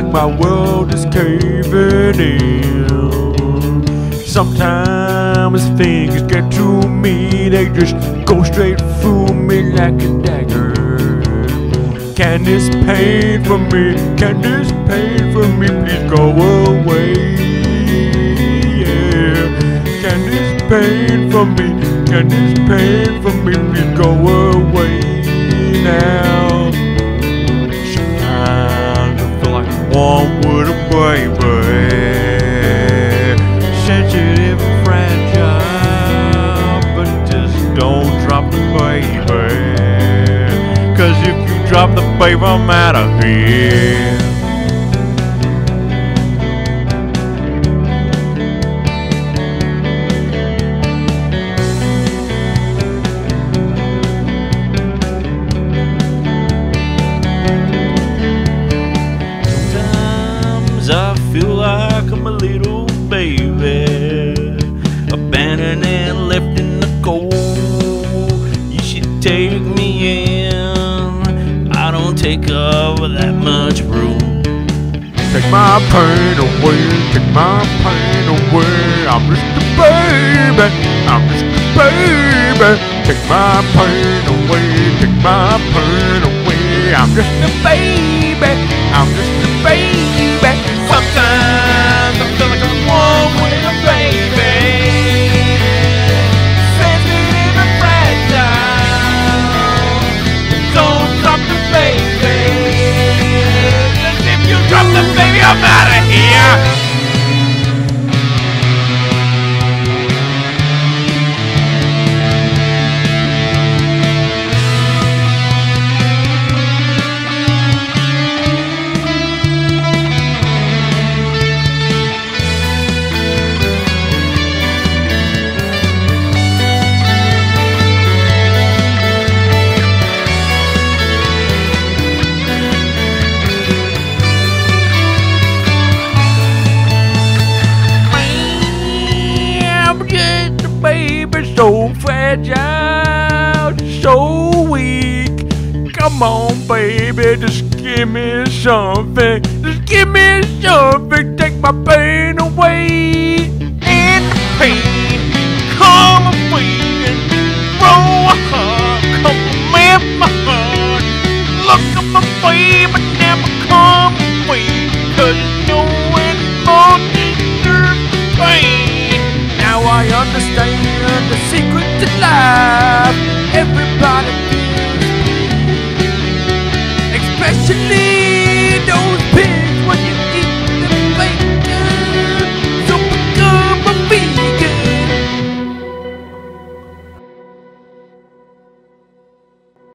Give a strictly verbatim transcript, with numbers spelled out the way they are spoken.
like my world is caving in. Sometimes things get to me, they just go straight through me like a dagger. Can this pain for me, can this pain for me please go away? Yeah. Can this pain for me, can this pain for me please go away now? Sometimes I feel like one with a baby, sensitive and fragile, but just don't drop the baby. Cause if you drop the baby, I'm out of here. Sometimes I feel like I'm a little baby, abandoned and left in the cold. You should take me in, I don't take up that much room. Take my pain away, take my pain away. I'm just a baby, I'm just a baby. Take my pain away, take my pain away. I'm just a baby, I'm just a baby. Sometimes I feel like I'm one with a baby, sensitive and fragile. Don't drop the baby, 'cause if you drop the baby, I'm out of here. Baby, so fragile, so weak. Come on, baby, just give me something. Just give me something. Take my pain away. And the pain, come away and throw a hug. Come in my heart. Look at my baby, never come away. 'Cause no one more deserves the pain. Now I understand the secret to life. Everybody feels, especially